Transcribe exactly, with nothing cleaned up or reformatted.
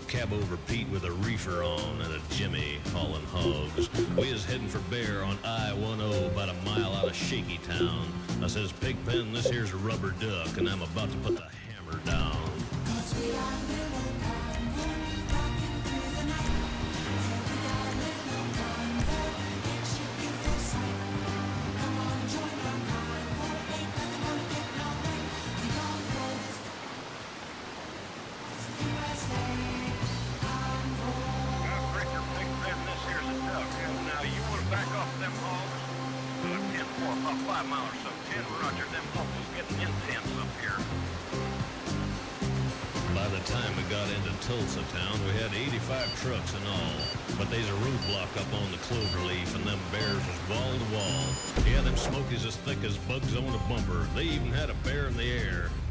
Cab over Pete with a reefer on and a Jimmy hauling hogs. We is heading for Bear on I ten about a mile out of Shaky Town. I says, Pigpen, this here's a rubber duck, and I'm about to put the hammer down. Back off them hogs. Uh, ten four, about five miles or so. ten, roger. Them hogs is getting intense up here. By the time we got into Tulsa town, we had eighty-five trucks in all. But there's a roadblock up on the Cloverleaf, and them bears was wall to wall. Yeah, them smokies as thick as bugs on a bumper. They even had a bear in the air.